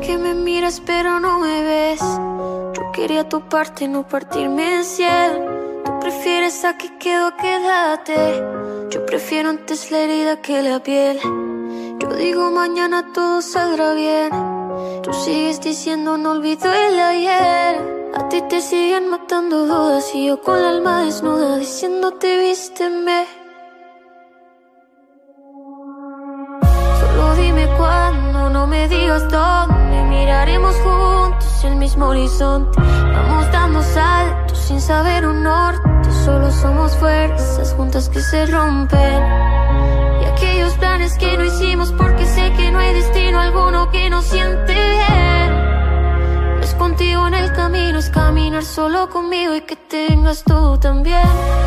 que me miras pero no me ves. Yo quería tu parte, no partirme en 100. Tú prefieres a que quedo, quédate. Yo prefiero antes la herida que la piel. Yo digo mañana todo saldrá bien. Tú sigues diciendo no olvido el ayer. A ti te siguen matando dudas y yo con el alma desnuda diciéndote vísteme. Solo dime cuándo, no me digas dónde. Miraremos juntos el mismo horizonte. Vamos dando saltos sin saber un norte. Solo somos fuerzas juntas que se rompen. Y aquellos planes que no hicimos porque sé que no hay destino alguno que nos siente bien. No es contigo en el camino, es caminar solo conmigo y que tengas tú también.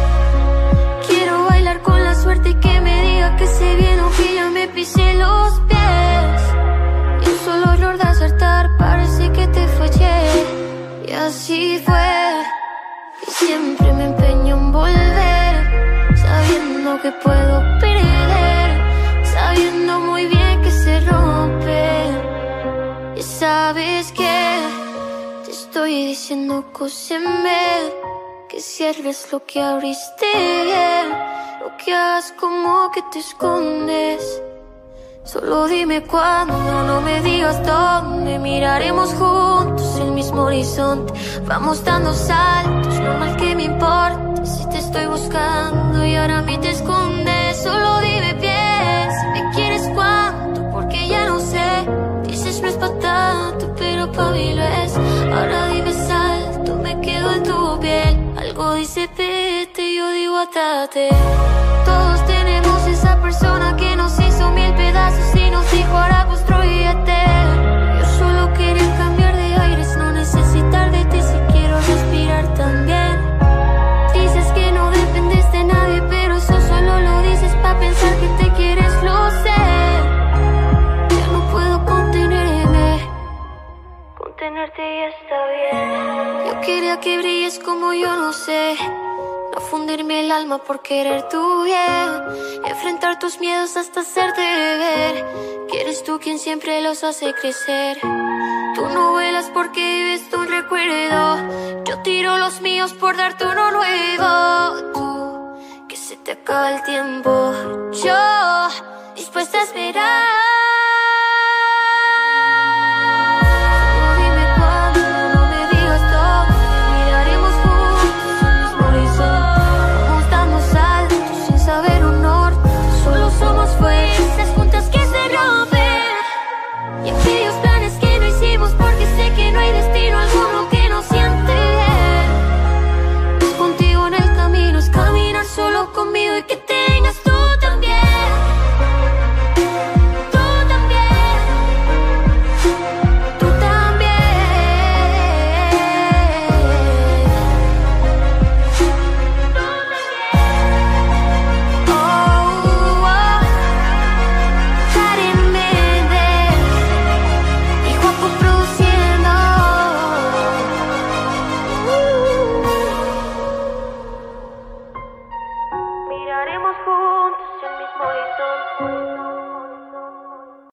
Quiero bailar con la suerte y que me diga que se viene o que ya me pisé los pies. Y un solo error de acertar, parece que te fallé. Y así fue. Y siempre me empeño en volver, sabiendo que puedo perder, sabiendo muy bien que se rompe. Y sabes que te estoy diciendo, cóseme, que cierres lo que abriste bien, lo que hagas como que te escondes. Solo dime cuándo, no me digas dónde. Miraremos juntos el mismo horizonte. Vamos dando saltos, no mal que me importe si te estoy buscando y ahora a mí te escondes. Solo dime bien si me quieres cuánto, porque ya no sé. Dices no es pa' tanto, pero pa' mí lo es. Ahora dime salto, me quedo en tu piel. Algo dice vete, yo digo atate. Todos tenemos esa persona que nos hizo mil pedazos y nos dijo ahora construyete. Yo solo quería cambiar de aires, no necesitar de ti si quiero respirar también. Dices que no dependes de nadie, pero eso solo lo dices pa' pensar que te quieres, lo sé. Ya no puedo contenerme, contenerte ya está bien. Yo quería que brilles como yo, no sé. No fundirme el alma por querer tu bien. Enfrentar tus miedos hasta hacerte ver que eres tú quien siempre los hace crecer. Tú no vuelas porque vives tu recuerdo. Yo tiro los míos por darte uno nuevo. Tú, que se te acaba el tiempo. Yo, dispuesta a esperar. Conmigo y que tengas tú también, tú también, tú también, Karen Méndez y Juaco produciendo. Miraremos juntos el mismo horizonte.